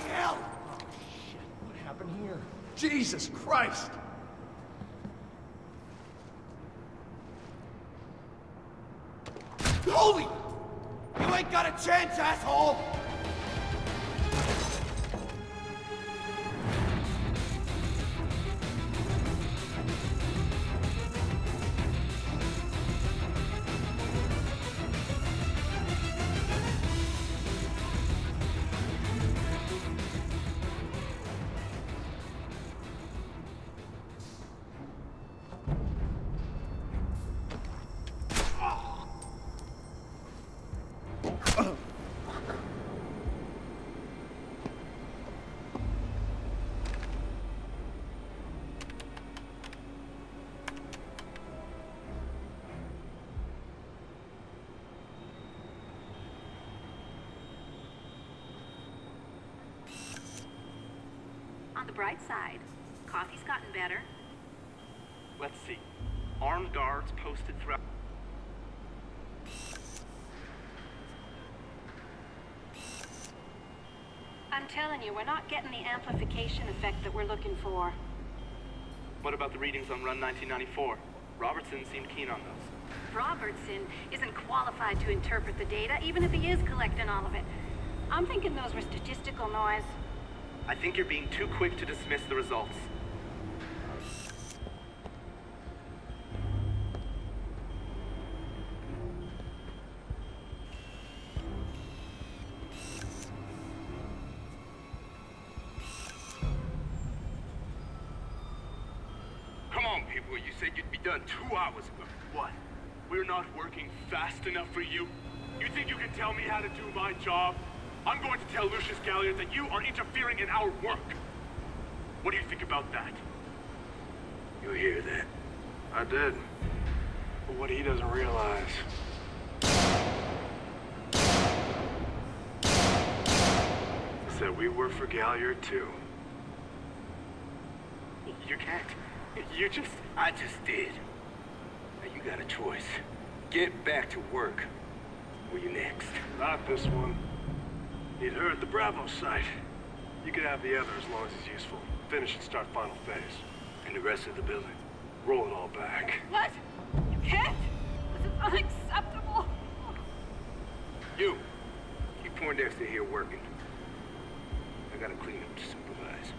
hell? Oh, shit. What happened here? Jesus Christ! Holy! You ain't got a chance, asshole! On the bright side, coffee's gotten better. Let's see. Armed guards posted throughout. I'm telling you, we're not getting the amplification effect that we're looking for. What about the readings on Run 1994? Robertson seemed keen on those. Robertson isn't qualified to interpret the data, even if he is collecting all of it. I'm thinking those were statistical noise. I think you're being too quick to dismiss the results. Come on, people. You said you'd be done 2 hours ago. What? We're not working fast enough for you? You think you can tell me how to do my job? I'm going to tell Lucius Galliard that you are interfering in our work. What do you think about that? You hear that? I did. But what he doesn't realize... is that we work for Galliard too. You can't. I just did. Now you got a choice. Get back to work. Or you next? Not this one. He'd heard the Bravo site. You can have the other as long as it's useful. Finish and start final phase. And the rest of the building? Roll it all back. What? You can't? This is unacceptable. You! Keep Poindexter here working. I gotta clean up to supervise.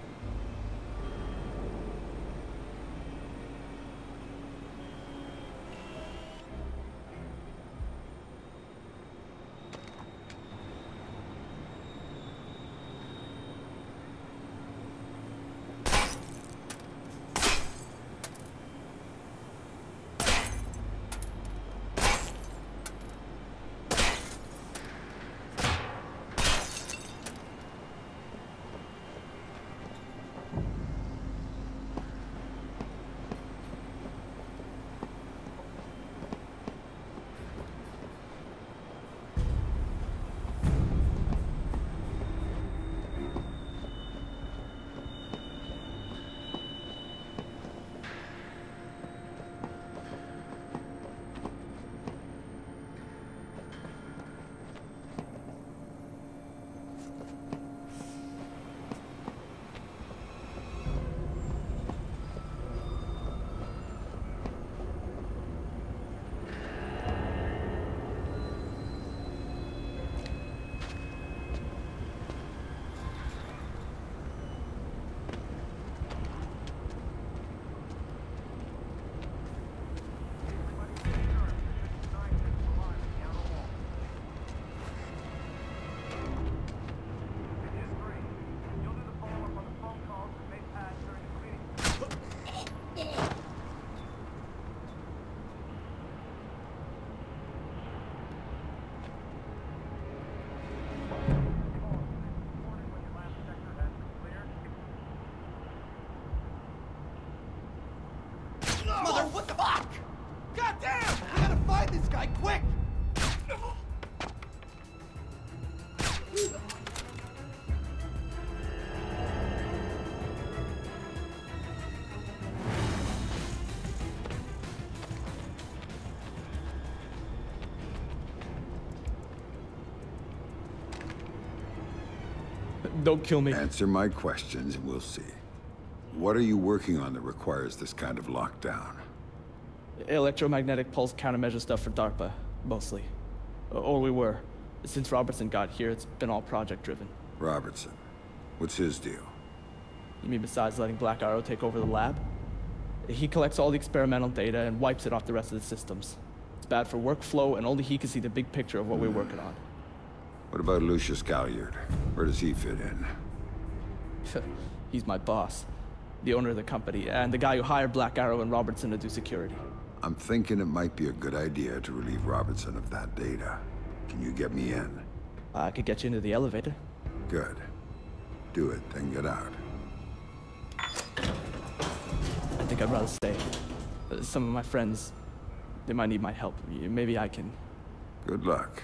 Mother, what the fuck? Goddamn! We gotta find this guy, quick! Don't kill me. Answer my questions and we'll see. What are you working on that requires this kind of lockdown? Electromagnetic pulse countermeasure stuff for DARPA, mostly. Or we were. Since Robertson got here, it's been all project-driven. Robertson. What's his deal? You mean besides letting Black Arrow take over the lab? He collects all the experimental data and wipes it off the rest of the systems. It's bad for workflow, and only he can see the big picture of what we're working on. What about Lucius Galliard? Where does he fit in? He's my boss, the owner of the company, and the guy who hired Black Arrow and Robertson to do security. I'm thinking it might be a good idea to relieve Robertson of that data. Can you get me in? I could get you into the elevator. Good. Do it, then get out. I think I'd rather stay. Some of my friends, they might need my help. Maybe I can... Good luck.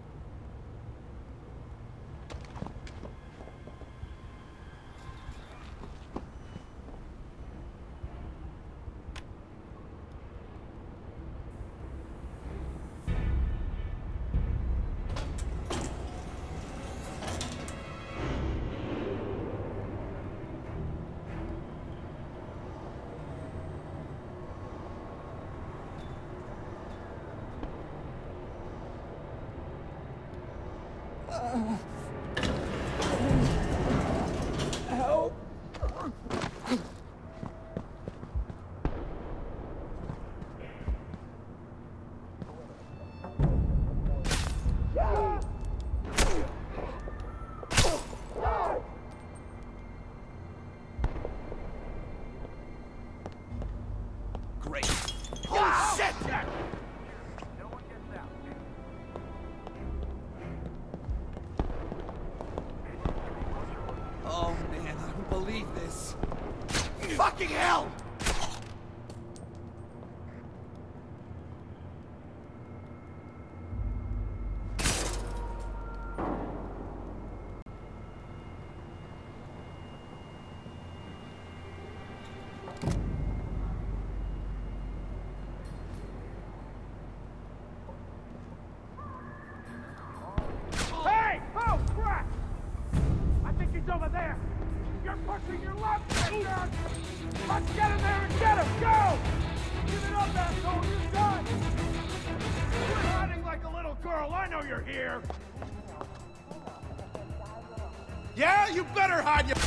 Help! Great. Holy shit! Oh man, I don't believe this. Fucking hell! Hey! Oh, crap! I think he's over there. You're pushing your left, Splinter! Let's get in there and get him! Go! Give it up, asshole! You're done! You're hiding like a little girl. I know you're here. Yeah, you better hide your...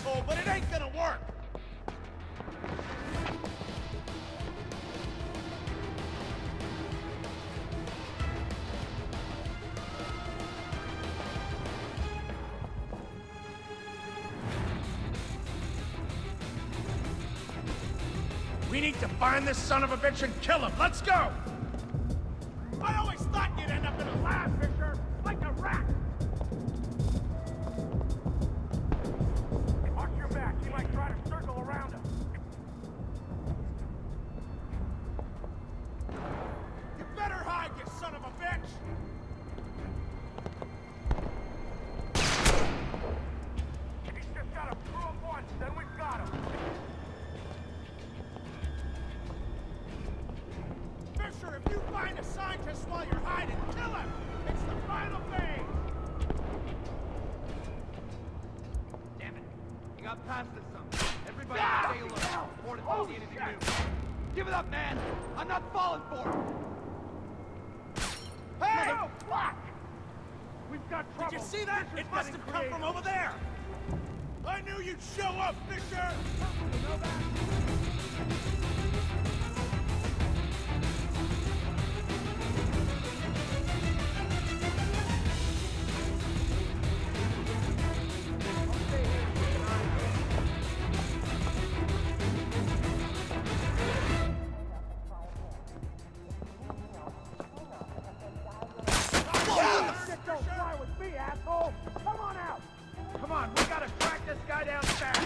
asshole, but it ain't gonna work! We need to find this son of a bitch and kill him. Let's go! I always thought you'd end up in a lab, Fisher, like a rat! Watch your back. He might try to circle around us. You better hide, you son of a bitch! He's just gotta prove him once, then we've got him. Fisher, if you find a scientist while you're hiding, kill him! It's the final phase! Damn it. You got past this something. Everybody stay alert. Report if you see anything new. Give it up, man! I'm not falling for it! Hey! Mother fuck! We've got trouble. Did you see that? It must have come from over there! I knew you'd show up, Fisher! You know that? Come on, we gotta track this guy down fast.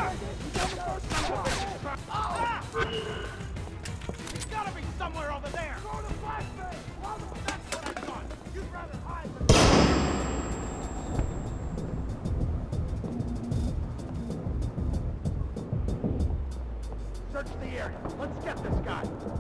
He's gotta be somewhere over there. Go to flashbang. That's what I thought. You'd rather hide than... Search the area. Let's get this guy.